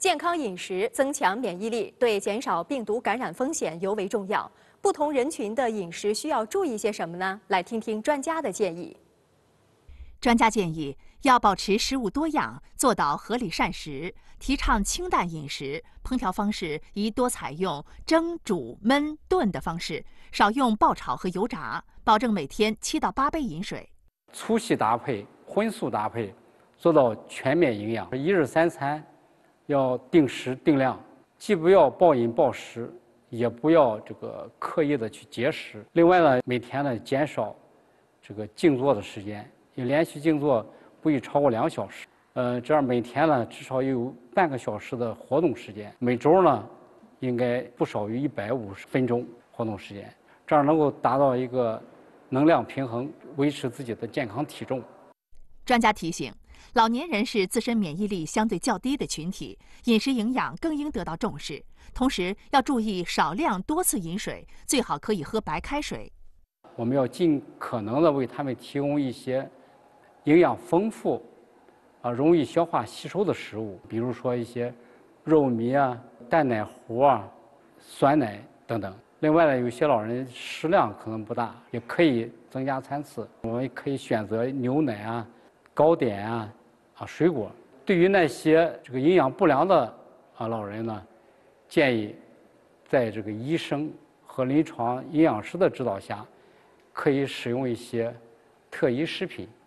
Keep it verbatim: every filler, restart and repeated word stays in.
健康饮食增强免疫力，对减少病毒感染风险尤为重要。不同人群的饮食需要注意些什么呢？来听听专家的建议。 专家建议要保持食物多样，做到合理膳食，提倡清淡饮食。烹调方式宜多采用蒸、煮、焖、炖的方式，少用爆炒和油炸，保证每天七到八杯饮水。 粗细搭配、荤素搭配，做到全面营养。一日三餐要定时定量，既不要暴饮暴食，也不要这个刻意的去节食。另外呢，每天呢减少这个静坐的时间，你连续静坐不宜超过两小时。呃，这样每天呢至少有半个小时的活动时间，每周呢应该不少于一百五十分钟活动时间，这样能够达到一个能量平衡，维持自己的健康体重。 专家提醒，老年人是自身免疫力相对较低的群体，饮食营养更应得到重视。同时要注意少量多次饮水，最好可以喝白开水。 我们要尽可能的为他们提供一些营养丰富、啊容易消化吸收的食物，比如说一些肉糜啊、蛋奶糊啊、酸奶等等。另外呢，有些老人食量可能不大，也可以增加餐次。我们可以选择牛奶啊、糕点啊、啊水果。对于那些这个营养不良的啊老人呢，建议在这个医生和临床营养师的指导下，可以使用一些特异食品。